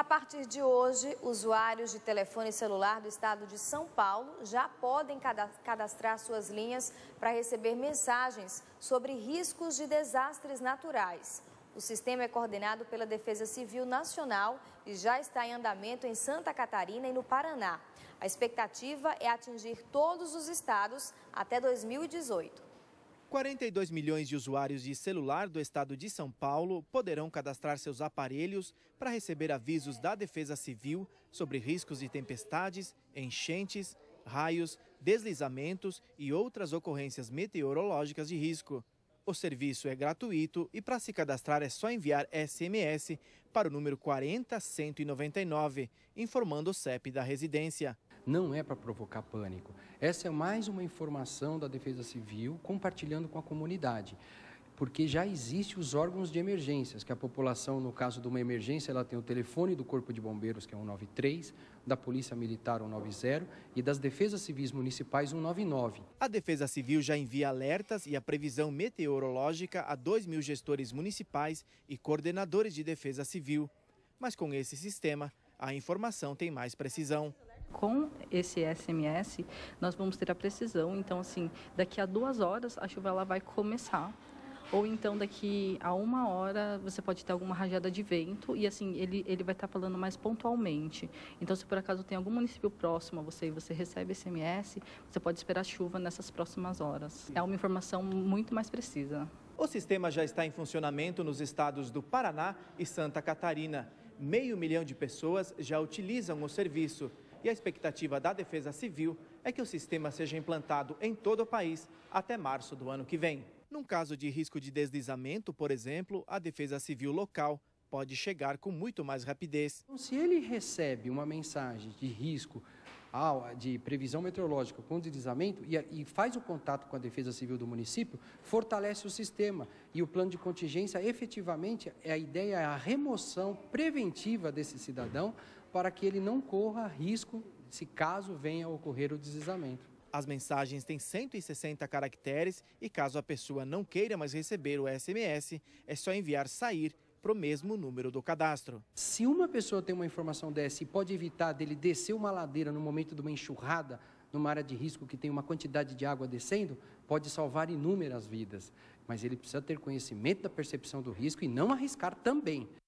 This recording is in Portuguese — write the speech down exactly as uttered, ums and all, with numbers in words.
A partir de hoje, usuários de telefone celular do estado de São Paulo já podem cadastrar suas linhas para receber mensagens sobre riscos de desastres naturais. O sistema é coordenado pela Defesa Civil Nacional e já está em andamento em Santa Catarina e no Paraná. A expectativa é atingir todos os estados até dois mil e dezoito. quarenta e dois milhões de usuários de celular do estado de São Paulo poderão cadastrar seus aparelhos para receber avisos da Defesa Civil sobre riscos de tempestades, enchentes, raios, deslizamentos e outras ocorrências meteorológicas de risco. O serviço é gratuito e para se cadastrar é só enviar S M S para o número quarenta cento e noventa e nove, informando o C E P da residência. Não é para provocar pânico. Essa é mais uma informação da Defesa Civil compartilhando com a comunidade. Porque já existem os órgãos de emergências, que a população, no caso de uma emergência, ela tem o telefone do Corpo de Bombeiros, que é um nove três, da Polícia Militar um nove zero e das Defesas Civis Municipais um nove nove. A Defesa Civil já envia alertas e a previsão meteorológica a dois mil gestores municipais e coordenadores de defesa civil. Mas com esse sistema, a informação tem mais precisão. Com esse S M S, nós vamos ter a precisão, então assim, daqui a duas horas a chuva ela vai começar, ou então daqui a uma hora você pode ter alguma rajada de vento e assim, ele, ele vai estar falando mais pontualmente. Então se por acaso tem algum município próximo a você e você recebe S M S, você pode esperar chuva nessas próximas horas. É uma informação muito mais precisa. O sistema já está em funcionamento nos estados do Paraná e Santa Catarina. Meio milhão de pessoas já utilizam o serviço. E a expectativa da Defesa Civil é que o sistema seja implantado em todo o país até março do ano que vem. Num caso de risco de deslizamento, por exemplo, a Defesa Civil local pode chegar com muito mais rapidez. Se ele recebe uma mensagem de risco, de previsão meteorológica com deslizamento e faz o contato com a Defesa Civil do município, fortalece o sistema. E o plano de contingência, efetivamente, a ideia é a remoção preventiva desse cidadão para que ele não corra risco se caso venha a ocorrer o deslizamento. As mensagens têm cento e sessenta caracteres e caso a pessoa não queira mais receber o S M S, é só enviar sair para o mesmo número do cadastro. Se uma pessoa tem uma informação dessa e pode evitar dele descer uma ladeira no momento de uma enxurrada, numa área de risco que tem uma quantidade de água descendo, pode salvar inúmeras vidas. Mas ele precisa ter conhecimento da percepção do risco e não arriscar também.